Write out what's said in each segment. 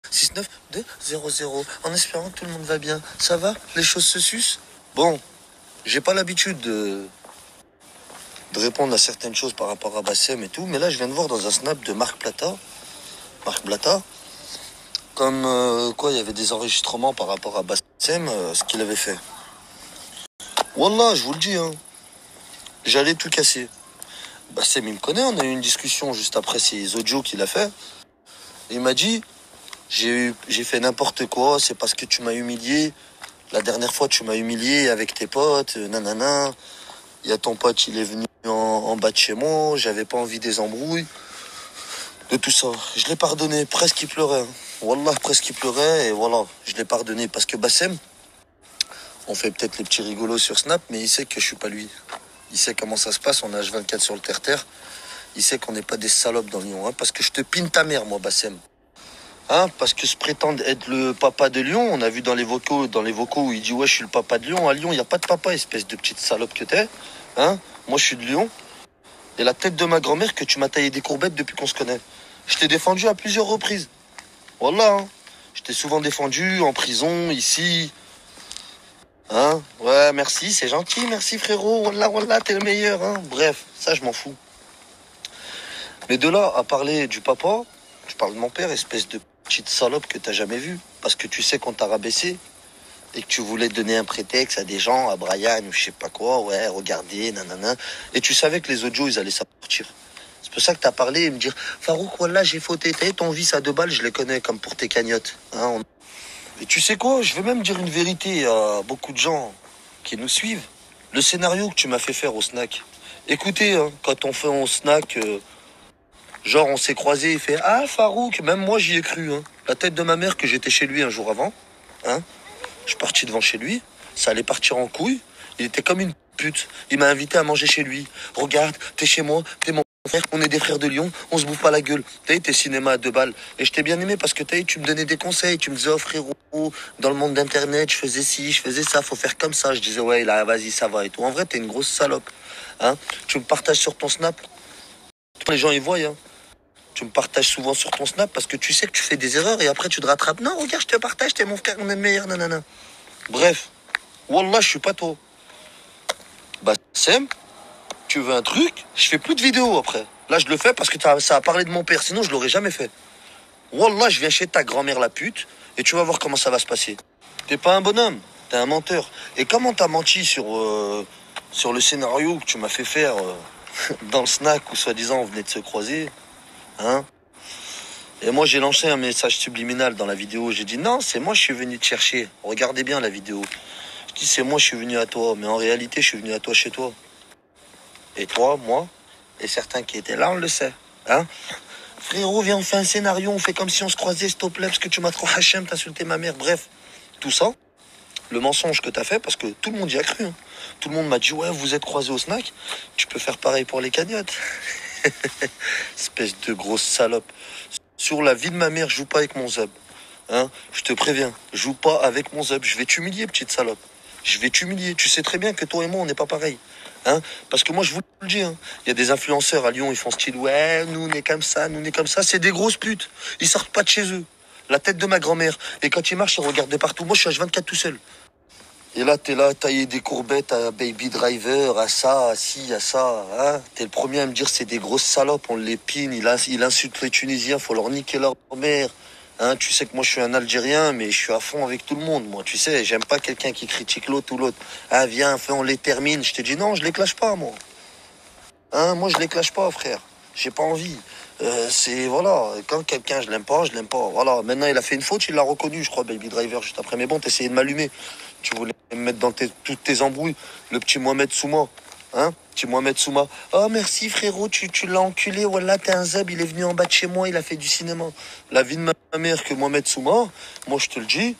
69 2 0 0. En espérant que tout le monde va bien. Ça va? Les choses se sucent? Bon, j'ai pas l'habitude de répondre à certaines choses par rapport à Bassem et tout, mais là je viens de voir dans un snap de Marc Blata, comme quoi il y avait des enregistrements par rapport à Bassem, ce qu'il avait fait. Wallah, je vous le dis, hein, j'allais tout casser. Bassem, il me connaît, on a eu une discussion juste après ces audios qu'il a fait. Il m'a dit, j'ai fait n'importe quoi, c'est parce que tu m'as humilié. La dernière fois, tu m'as humilié avec tes potes, nanana. Il y a ton pote, il est venu en bas de chez moi, j'avais pas envie des embrouilles. De tout ça. Je l'ai pardonné, presque il pleurait. Hein. Wallah, presque il pleurait, et voilà, je l'ai pardonné. Parce que Bassem, on fait peut-être les petits rigolos sur Snap, mais il sait que je suis pas lui. Il sait comment ça se passe, on a H24 sur le terre-terre. Il sait qu'on n'est pas des salopes dans Lyon. Hein, parce que je te pine ta mère, moi, Bassem. Hein, parce que se prétendre être le papa de Lyon, on a vu dans les vocaux où il dit ouais, je suis le papa de Lyon. À Lyon, il n'y a pas de papa, espèce de petite salope que t'es. Hein, moi, je suis de Lyon. Et la tête de ma grand-mère que tu m'as taillé des courbettes depuis qu'on se connaît. Je t'ai défendu à plusieurs reprises. Voilà, hein. Je t'ai souvent défendu en prison, ici. Hein? Ouais, merci, c'est gentil, merci frérot. Wallah, wallah, t'es le meilleur, hein. Bref, ça, je m'en fous. Mais de là à parler du papa, tu parles de mon père, espèce de petite salope que t'as jamais vue. Parce que tu sais qu'on t'a rabaissé. Et que tu voulais donner un prétexte à des gens, à Brian ou je sais pas quoi. Ouais, regardez, nanana. Et tu savais que les audios, ils allaient sortir. C'est pour ça que t'as parlé et me dire Farouk, voilà, j'ai fauté. T'as ton vice à 2 balles, je les connais comme pour tes cagnottes. Hein, Et tu sais quoi, je vais même dire une vérité à beaucoup de gens qui nous suivent. Le scénario que tu m'as fait faire au snack. Écoutez, hein, quand on fait au snack, genre on s'est croisés, il fait ah Farouk, même moi j'y ai cru. Hein. La tête de ma mère que j'étais chez lui un jour avant. Hein, je suis parti devant chez lui, ça allait partir en couille. Il était comme une pute. Il m'a invité à manger chez lui. Regarde, t'es chez moi, t'es mon frère, on est des frères de Lyon, on se bouffe pas la gueule. T'es cinéma à 2 balles. Et je t'ai bien aimé parce que tu me donnais des conseils. Tu me disais, oh frérot, dans le monde d'internet, je faisais ci, je faisais ça, faut faire comme ça. Je disais, ouais, là, vas-y, ça va et tout. En vrai, t'es une grosse salope. Hein, tu me partages sur ton snap. Les gens, ils voient, hein. Tu me partages souvent sur ton snap parce que tu sais que tu fais des erreurs et après tu te rattrapes. Non, regarde, je te partage, t'es mon frère, on est le meilleur, nanana. Bref, wallah, je suis pas toi. Bassem, tu veux un truc? Je fais plus de vidéos après. Là, je le fais parce que ça a parlé de mon père, sinon je l'aurais jamais fait. Wallah, je viens chez ta grand-mère la pute et tu vas voir comment ça va se passer. T'es pas un bonhomme, t'es un menteur. Et comment t'as menti sur le scénario que tu m'as fait faire dans le snack où soi-disant on venait de se croiser, hein? Et moi, j'ai lancé un message subliminal dans la vidéo. J'ai dit non, c'est moi, je suis venu te chercher. Regardez bien la vidéo. Je dis c'est moi, je suis venu à toi. Mais en réalité, je suis venu à toi chez toi. Et toi, moi, et certains qui étaient là, on le sait. Hein? Frérot, viens, on fait un scénario. On fait comme si on se croisait, s'il te plaît, parce que tu m'as trop hachem, t'as insulté ma mère. Bref, tout ça, le mensonge que t'as fait, parce que tout le monde y a cru. Hein. Tout le monde m'a dit ouais, vous êtes croisés au snack. Tu peux faire pareil pour les cagnottes. Espèce de grosse salope. Sur la vie de ma mère, je joue pas avec mon zub. Hein, je te préviens, joue pas avec mon zub. Je vais t'humilier, petite salope. Je vais t'humilier. Tu sais très bien que toi et moi, on n'est pas pareil. Hein, parce que moi, je vous le dis, hein, il y a des influenceurs à Lyon, ils font style, ouais, nous, on est comme ça, nous, on est comme ça. C'est des grosses putes. Ils sortent pas de chez eux. La tête de ma grand-mère. Et quand ils marchent, ils regardent de partout. Moi, je suis H24 tout seul. Et là, t'es là, tailler des courbettes à Baby Driver, à ça, à ci, à ça. Hein, t'es le premier à me dire c'est des grosses salopes, on l'épine, il insulte les Tunisiens, faut leur niquer leur mère. Hein, tu sais que moi je suis un Algérien, mais je suis à fond avec tout le monde. Moi, tu sais, j'aime pas quelqu'un qui critique l'autre ou l'autre. Ah, viens, on les termine. Je te dis non, je les clash pas, moi. Hein, moi, je les clash pas, frère. J'ai pas envie. C'est, voilà, quand quelqu'un, je l'aime pas, je l'aime pas. Voilà, maintenant, il a fait une faute, il l'a reconnu, je crois, Baby Driver, juste après. Mais bon, t'essayais de m'allumer. Tu voulais me mettre dans toutes tes embrouilles. Le petit Mohamed Souma. Hein? Petit Mohamed Souma. Oh, merci, frérot, tu l'as enculé. Voilà, t'es un zeb, il est venu en bas de chez moi, il a fait du cinéma. La vie de ma mère que Mohamed Souma, moi, je te le dis,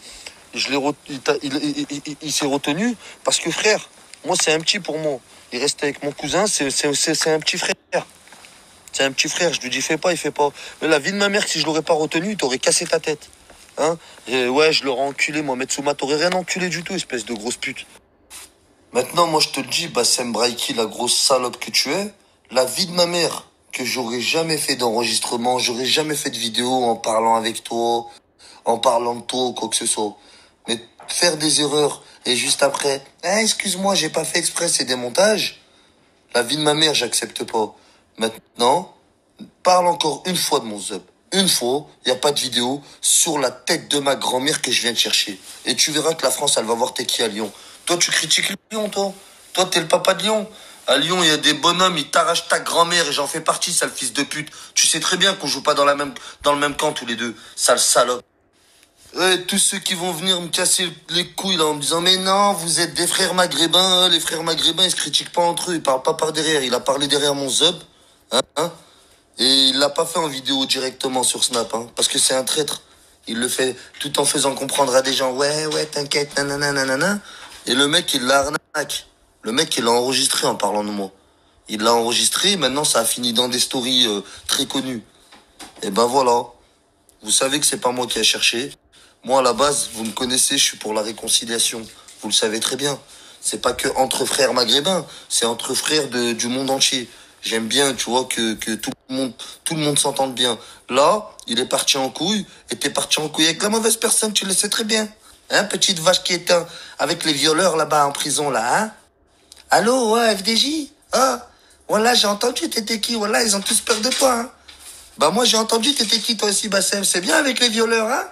il s'est retenu parce que, frère, moi, c'est un petit pour moi. Il reste avec mon cousin, c'est un petit frère. C'est un petit frère, je lui dis fais pas, il fait pas. Mais la vie de ma mère, si je l'aurais pas retenu, il t'aurait cassé ta tête. Hein? Et ouais, je l'aurais enculé, moi, Metsuma, t'aurais rien enculé du tout, espèce de grosse pute. Maintenant, moi, je te le dis, Bassem Braiki, la grosse salope que tu es, la vie de ma mère, que j'aurais jamais fait d'enregistrement, j'aurais jamais fait de vidéo en parlant avec toi, en parlant de toi ou quoi que ce soit. Mais faire des erreurs et juste après, ah, excuse-moi, j'ai pas fait exprès, c'est des montages. La vie de ma mère, j'accepte pas. Maintenant, parle encore une fois de mon zub. Une fois, il n'y a pas de vidéo sur la tête de ma grand-mère que je viens de chercher. Et tu verras que la France, elle va voir t'es qui à Lyon. Toi, tu critiques Lyon, toi. Toi, t'es le papa de Lyon. À Lyon, il y a des bonhommes, ils t'arrachent ta grand-mère et j'en fais partie, sale fils de pute. Tu sais très bien qu'on joue pas dans le même camp tous les deux. Sale salope. Ouais, tous ceux qui vont venir me casser les couilles là en me disant mais non, vous êtes des frères maghrébins, les frères maghrébins ils se critiquent pas entre eux, ils parlent pas par derrière, il a parlé derrière mon zub, hein, et il l'a pas fait en vidéo directement sur Snap, hein, parce que c'est un traître. Il le fait tout en faisant comprendre à des gens ouais t'inquiète nanana nanana, et le mec il l'arnaque, le mec il l'a enregistré en parlant de moi, il l'a enregistré, maintenant ça a fini dans des stories très connues, et ben voilà, vous savez que c'est pas moi qui ai cherché. Moi, à la base, vous me connaissez, je suis pour la réconciliation. Vous le savez très bien. C'est pas que entre frères maghrébins, c'est entre frères du monde entier. J'aime bien, tu vois, que tout le monde s'entende bien. Là, il est parti en couille, et t'es parti en couille avec la mauvaise personne, tu le sais très bien. Hein, petite vache qui est avec les violeurs là-bas en prison, là, hein? Allô, ouais, FDJ? Ah, voilà, j'ai entendu, t'étais qui? Voilà, ils ont tous peur de toi, hein? Bah, moi, j'ai entendu, t'étais qui, toi aussi, Bassem? C'est bien avec les violeurs, hein?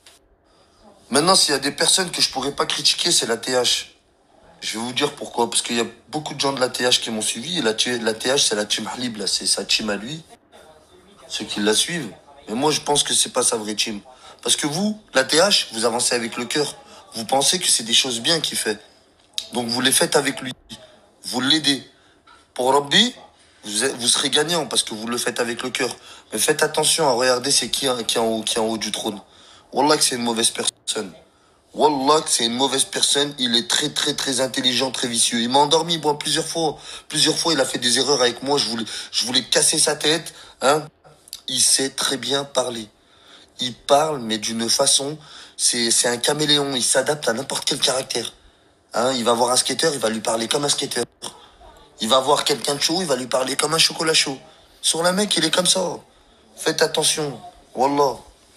Maintenant, s'il y a des personnes que je pourrais pas critiquer, c'est la TH. Je vais vous dire pourquoi. Parce qu'il y a beaucoup de gens de la TH qui m'ont suivi. Et la TH, c'est la team Halib, là. C'est sa team à lui. Ceux qui la suivent. Mais moi, je pense que c'est pas sa vraie team. Parce que vous, la TH, vous avancez avec le cœur. Vous pensez que c'est des choses bien qu'il fait. Donc, vous les faites avec lui. Vous l'aidez. Pour Rabbi, vous serez gagnant parce que vous le faites avec le cœur. Mais faites attention à regarder c'est qui est en haut du trône. Wallah que c'est une mauvaise personne. Wallah, que c'est une mauvaise personne. Il est très, très, très intelligent, très vicieux. Il m'a endormi, moi, plusieurs fois. Plusieurs fois, il a fait des erreurs avec moi. Je voulais casser sa tête, hein. Il sait très bien parler. Il parle, mais d'une façon, c'est un caméléon. Il s'adapte à n'importe quel caractère. Hein, il va voir un skater, il va lui parler comme un skater. Il va voir quelqu'un de chaud, il va lui parler comme un chocolat chaud. Sur la mec, il est comme ça. Faites attention. Wallah.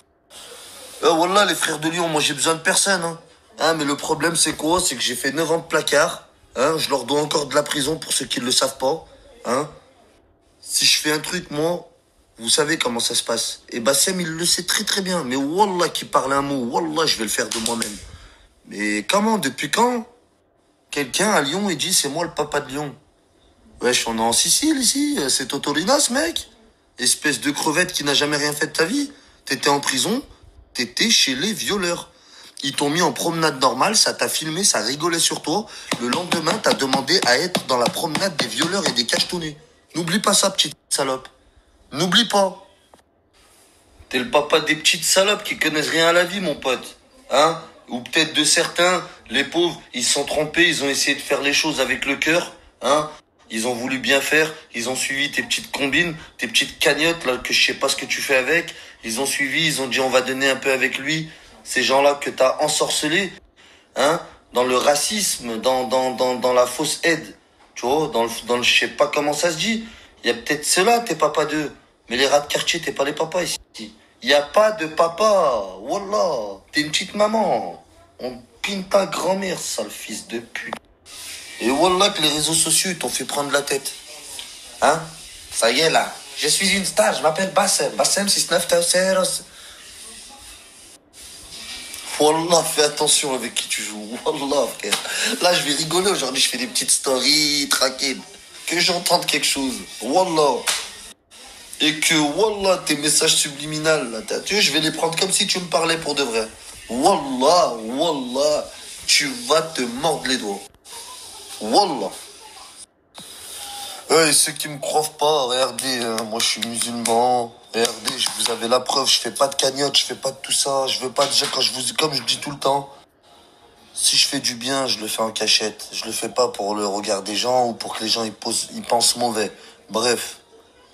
Wallah, les frères de Lyon, moi j'ai besoin de personne. Hein, mais le problème c'est quoi? C'est que j'ai fait 9 ans de placard. Hein, je leur dois encore de la prison pour ceux qui ne le savent pas. Hein. Si je fais un truc, moi, vous savez comment ça se passe. Et Bassem, il le sait très très bien. Mais Wallah, qui parle un mot, Wallah, je vais le faire de moi-même. Mais comment? Depuis quand quelqu'un à Lyon, il dit c'est moi le papa de Lyon? Wesh, on est en Sicile ici. C'est Totorinas, mec. Espèce de crevette qui n'a jamais rien fait de ta vie. T'étais en prison. T'étais chez les violeurs. Ils t'ont mis en promenade normale, ça t'a filmé, ça rigolait sur toi. Le lendemain, t'as demandé à être dans la promenade des violeurs et des cachetonnés. N'oublie pas ça, petite salope. N'oublie pas. T'es le papa des petites salopes qui connaissent rien à la vie, mon pote. Hein? Ou peut-être de certains, les pauvres, ils se sont trompés, ils ont essayé de faire les choses avec le cœur. Hein? Ils ont voulu bien faire, ils ont suivi tes petites combines, tes petites cagnottes, là, que je sais pas ce que tu fais avec. Ils ont suivi, ils ont dit on va donner un peu avec lui. Ces gens-là que t'as ensorcelés, hein, dans le racisme, dans la fausse aide. Tu vois, dans le je sais pas comment ça se dit. Il y a peut-être ceux-là, t'es papa d'eux. Mais les rats de quartier, t'es pas les papas ici. Il y a pas de papa. Wallah. T'es une petite maman. On pine ta grand-mère, sale fils de pute. Et Wallah que les réseaux sociaux ils t'ont fait prendre la tête. Hein? Ça y est là. Je suis une star, je m'appelle Bassem. Bassem 69 Wallah, fais attention avec qui tu joues. Wallah, frère. Là, je vais rigoler aujourd'hui. Je fais des petites stories, tranquille. Que j'entende quelque chose. Wallah. Et que, Wallah, tes messages subliminaux, là, tu vois, je vais les prendre comme si tu me parlais pour de vrai. Wallah, Wallah, tu vas te mordre les doigts. Wallah. Et ceux qui me croient pas, regardez, moi je suis musulman. Regardez, vous avez la preuve, je fais pas de cagnotte, je fais pas de tout ça. Je veux pas déjà, comme je dis tout le temps, si je fais du bien, je le fais en cachette. Je le fais pas pour le regard des gens ou pour que les gens ils pensent mauvais. Bref.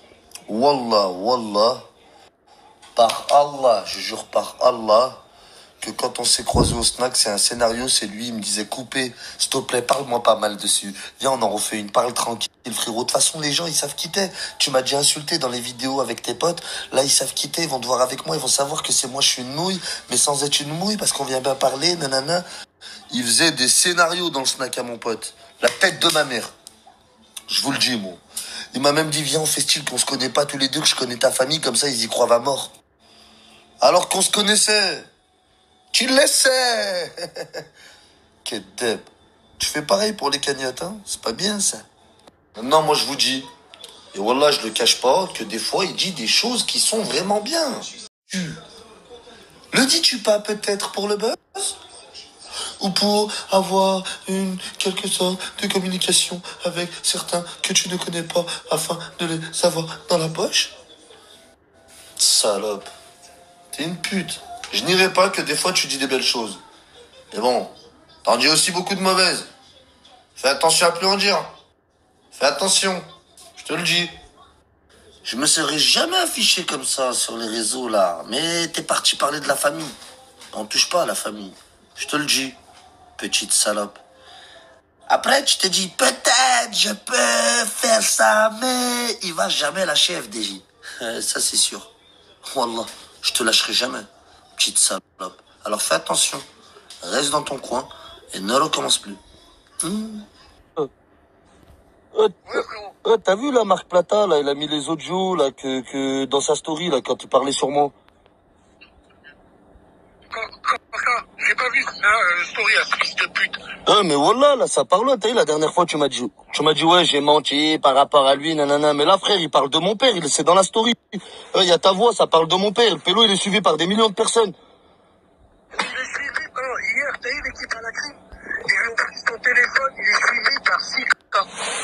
Wallah, Wallah. Par Allah, je jure par Allah, que quand on s'est croisés au snack, c'est un scénario, c'est lui, il me disait coupé, s'il te plaît, parle-moi pas mal dessus. Viens, on en refait une, parle tranquille, frérot. De toute façon, les gens, ils savent qui t'es. Tu m'as déjà insulté dans les vidéos avec tes potes. Là, ils savent qui t'es, ils vont te voir avec moi, ils vont savoir que c'est moi, je suis une nouille, mais sans être une mouille, parce qu'on vient bien parler, nanana. Il faisait des scénarios dans le snack à mon pote. La tête de ma mère. Je vous le dis, moi. Il m'a même dit, viens, on fait style qu'on se connaît pas tous les deux, que je connais ta famille, comme ça, ils y croient à mort. Alors qu'on se connaissait. Tu le laissais. Quel deb. Tu fais pareil pour les cagnottes, hein? C'est pas bien, ça. Maintenant, moi, je vous dis, et voilà, je le cache pas, que des fois, il dit des choses qui sont vraiment bien. Le dis-tu pas peut-être pour le buzz? Ou pour avoir quelque sorte de communication avec certains que tu ne connais pas afin de les avoir dans la poche? Salope. T'es une pute. Je n'irai pas que des fois tu dis des belles choses. Mais bon, t'en dis aussi beaucoup de mauvaises. Fais attention à plus en dire. Fais attention. Je te le dis. Je me serais jamais affiché comme ça sur les réseaux là. Mais t'es parti parler de la famille. On touche pas à la famille. Je te le dis. Petite salope. Après, tu te dis, peut-être je peux faire ça, mais il va jamais lâcher FDJ. Ça, c'est sûr. Wallah, je te lâcherai jamais, petite salope. Alors fais attention, reste dans ton coin et ne recommence plus. T'as vu là, Marc Plata, là, il a mis les audios là, que dans sa story là, quand il parlait sur moi. J'ai pas vu ça, story à fils de pute. Mais voilà, là, ça parle, t'as vu, la dernière fois, tu m'as dit, ouais, j'ai menti par rapport à lui, nanana. Mais là, frère, il parle de mon père, c'est dans la story. Il y a ta voix, ça parle de mon père. Le pélo, il est suivi par des millions de personnes. Il est suivi, hier, t'as eu l'équipe à la crime. Ils ont pris ton téléphone, il est suivi par 6 cas.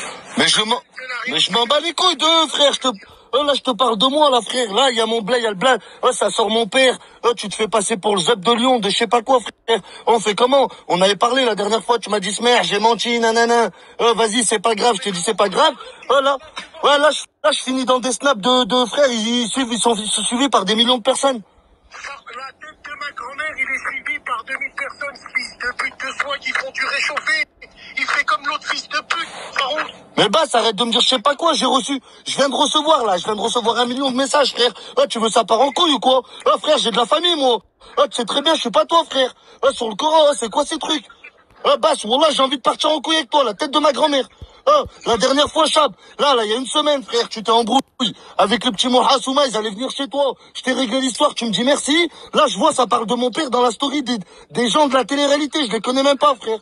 Mais je m'en bats les couilles d'eux, frère, là, je te parle de moi, là, frère. Là, il y a mon blé, il y a le blé. Ça sort mon père. Tu te fais passer pour le zep de Lyon, de je sais pas quoi, frère. On fait comment? On avait parlé la dernière fois, tu m'as dit, merde, j'ai menti, nanana. Vas-y, c'est pas grave, je te dis, c'est pas grave. Là, je finis dans des snaps de frères, ils sont suivis par des millions de personnes. La tête de ma grand-mère, il est suivi par 2000 personnes, fils de pute de soins qui font du réchauffé. Il fait comme l'autre fils de pute, Farouk. Mais arrête de me dire je sais pas quoi, je viens de recevoir 1 million de messages, frère. Tu veux ça part en couille ou quoi? Frère, j'ai de la famille, moi. Tu sais très bien, je suis pas toi, frère. Sur le Coran, c'est quoi ces trucs? Wallah, j'ai envie de partir en couille avec toi, la tête de ma grand-mère. La dernière fois, Chab, là, il y a une semaine, frère, tu t'es embrouillé avec le petit Moha Souma, ils allaient venir chez toi. Je t'ai réglé l'histoire, tu me dis merci. Là, je vois, ça parle de mon père dans la story des gens de la télé-réalité, je les connais même pas, frère.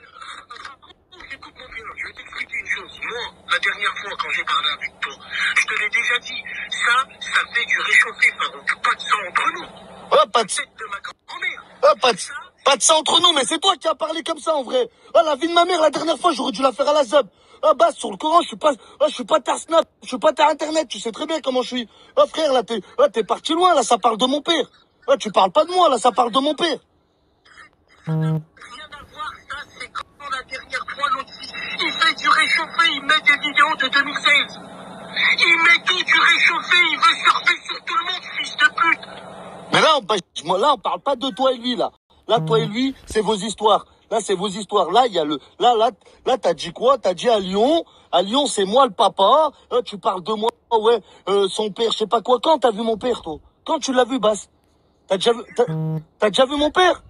Écoute mon frère, je vais t'expliquer une chose. Moi, la dernière fois quand j'ai parlé avec toi, je te l'ai déjà dit, ça fait du réchauffé, Farouk. Pas de sang entre nous. Pas de Tête de ma grand-mère. Pas de ça entre nous, mais c'est toi qui as parlé comme ça en vrai. La vie de ma mère la dernière fois, j'aurais dû la faire à la zeb. Sur le Coran, je suis pas ta Snap, je suis pas ta Internet, tu sais très bien comment je suis. Frère, là, t'es parti loin, là, ça parle de mon père. Tu parles pas de moi, là, ça parle de mon père. Rien à voir, ça, c'est quand la dernière fois, l'autre fils, il fait du réchauffé, il met des vidéos de 2016. Il met tout du réchauffé, il veut surfer sur tout le monde, fils de pute. Mais là, on parle pas de toi et lui, là. Là, toi et lui, c'est vos histoires. Là, c'est vos histoires. Là, il y a là, t'as dit quoi? T'as dit à Lyon. À Lyon, c'est moi le papa. Tu parles de moi, ouais. Son père, je sais pas quoi. Quand t'as vu mon père, toi? Quand tu l'as vu, Bass? T'as déjà vu mon père?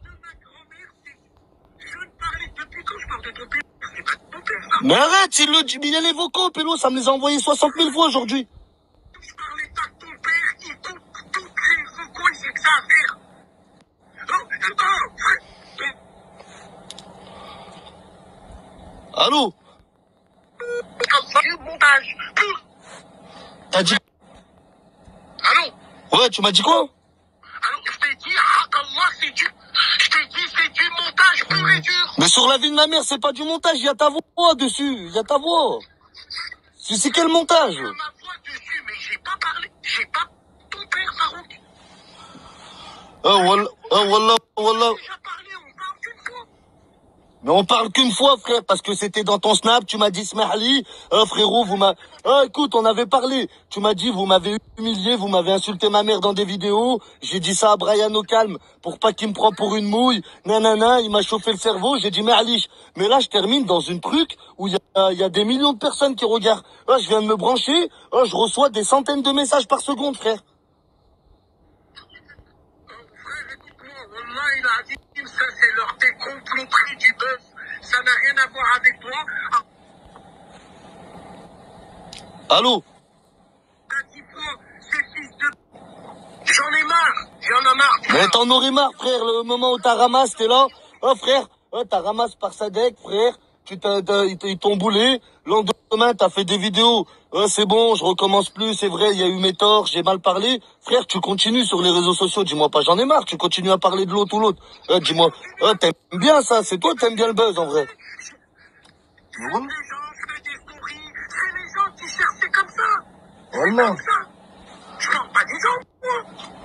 Je ne parlais depuis quand je parle de ton père, c'est pas de ton père. Mais arrête, il y a les vocaux, Pélo, ça me les a envoyés 60 000 fois aujourd'hui. Je parlais pas de ton père, il coupe toutes les vocaux, il sait que ça à faire. Allô? Montage. T'as dit... Allô? Ouais, tu m'as dit quoi? Alors, je t'ai dit, Allah, c'est du... Je t'ai dit, c'est du montage pur et dur. Mais sur la vie de ma mère, c'est pas du montage, il y a ta voix dessus, il y a ta voix. C'est quel montage? Il y a ma voix dessus, mais j'ai pas parlé. J'ai pas ton père, Farouk. Wallah. On a déjà parlé, on parle d'une fois. Mais on parle qu'une fois, frère, parce que c'était dans ton snap, tu m'as dit Smahli, frérot, écoute, on avait parlé. Tu m'as dit, vous m'avez humilié, vous m'avez insulté ma mère dans des vidéos. J'ai dit ça à Brian au calme, pour pas qu'il me prenne pour une mouille. Nanana, il m'a chauffé le cerveau, j'ai dit Mahli. Mais là, je termine dans une truc où il y a des millions de personnes qui regardent. Je viens de me brancher, je reçois des centaines de messages par seconde, frère. Frère, écoute-moi, Wallah, il a dit, ça c'est leur décomploterie du buzz. Ça n'a rien à voir avec toi. Allô? T'as dit quoi, ces fils de... J'en ai marre. Mais t'en aurais marre, frère, le moment où t'as ramassé, t'es là. Frère, t'as ramassé par Sadek, frère. Ils t'ont boulé. Lendemain, t'as fait des vidéos. C'est bon, je recommence plus, c'est vrai, il y a eu mes torts, j'ai mal parlé. Frère, tu continues sur les réseaux sociaux, dis-moi pas, j'en ai marre, tu continues à parler de l'autre ou l'autre. Dis-moi, t'aimes bien ça, c'est toi, t'aimes bien le buzz, en vrai. Les gens, je fais des stories. C'est les gens qui cherchent, c'est comme ça. Voilà. Je parle pas des gens,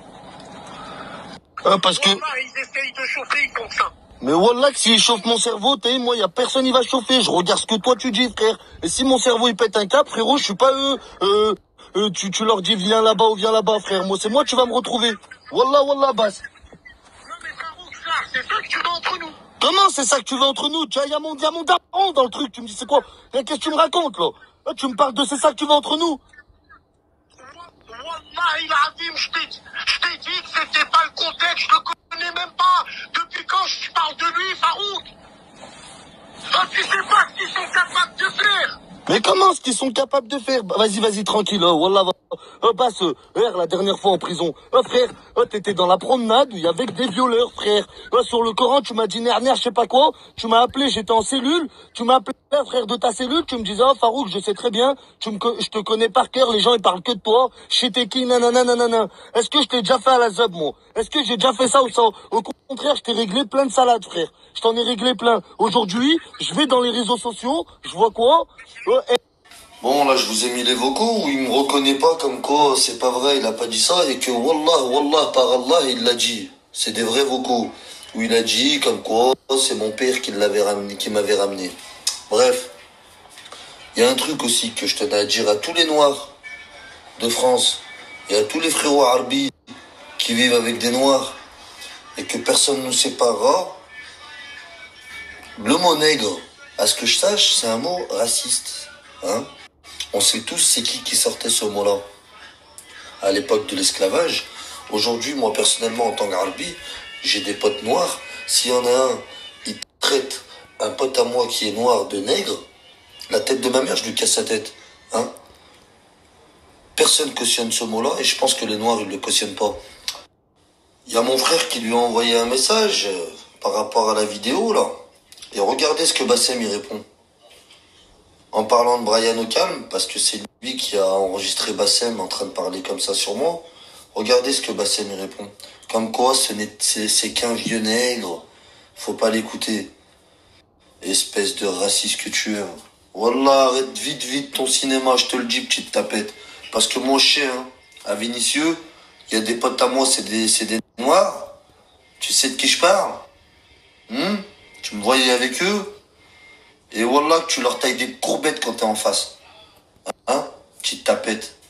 moi. Parce que... Wallah, ils essayent de chauffer, ils font ça. Mais wallah, que s'il chauffe mon cerveau, moi, y a personne qui va chauffer. Je regarde ce que toi tu dis, frère. Et si mon cerveau, il pète un cap, frérot, je suis pas eux. Tu leur dis, viens là-bas ou viens là-bas, frère. Moi, c'est moi, tu vas me retrouver. Wallah, basse. Non, mais Farouk, ça, c'est ça que tu veux entre nous. Comment c'est ça que tu veux entre nous? Tu vois, y a mon daron dans le truc. Tu me dis, c'est quoi? Qu'est-ce que tu me racontes, là? Tu me parles de c'est ça que tu veux entre nous? Wallah, il a dit, je t'ai dit que c'était pas le contexte, je le connais même pas. Depuis quand je parle de lui, Farouk? Ah, tu sais pas ce qu'ils sont capables de faire. Mais comment ce qu'ils sont capables de faire? Vas-y, tranquille, wallah, basse, la dernière fois en prison. Frère, t'étais dans la promenade où il y avait que des violeurs, frère. Sur le Coran, tu m'as dit nerner, je sais pas quoi. Tu m'as appelé, j'étais en cellule. Tu m'as appelé, frère, de ta cellule. Tu me disais, Farouk, je sais très bien. Je te connais par cœur, les gens, ils parlent que de toi. Chez t'es qui, nanana. Est-ce que je t'ai déjà fait à la zub, moi? Est-ce que j'ai déjà fait ça ou ça? Au contraire, je t'ai réglé plein de salades, frère. Je t'en ai réglé plein. Aujourd'hui, je vais dans les réseaux sociaux, je vois quoi? Bon, là, je vous ai mis les vocaux où il me reconnaît pas comme quoi c'est pas vrai, il a pas dit ça, et que wallah, par Allah, il l'a dit. C'est des vrais vocaux. Où il a dit comme quoi c'est mon père qui m'avait ramené. Bref. Il y a un truc aussi que je tenais à dire à tous les Noirs de France et à tous les frérots arbis qui vivent avec des Noirs et que personne ne nous séparera. Le mot nègre, à ce que je sache, c'est un mot raciste. Hein? On sait tous c'est qui sortait ce mot-là à l'époque de l'esclavage. Aujourd'hui, moi personnellement, en tant qu'Arbi, j'ai des potes noirs. S'il y en a un, il traite un pote à moi qui est noir de nègre, la tête de ma mère, je lui casse sa tête. Hein? Personne cautionne ce mot-là et je pense que les noirs, ils le cautionnent pas. Il y a mon frère qui lui a envoyé un message par rapport à la vidéo, là. Et regardez ce que Bassem y répond. En parlant de Brian au calme, parce que c'est lui qui a enregistré Bassem en train de parler comme ça sur moi. Regardez ce que Bassem y répond. Comme quoi, c'est qu'un vieux nègre. Faut pas l'écouter. Espèce de raciste que tu es. Wallah, arrête vite ton cinéma, je te le dis, petite tapette. Parce que mon chien, à Vénissieux, il y a des potes à moi, c'est des noirs. Tu sais de qui je parle? Tu me voyais avec eux? Et wallah que tu leur tailles des courbettes quand t'es en face. Hein? Petite tapette.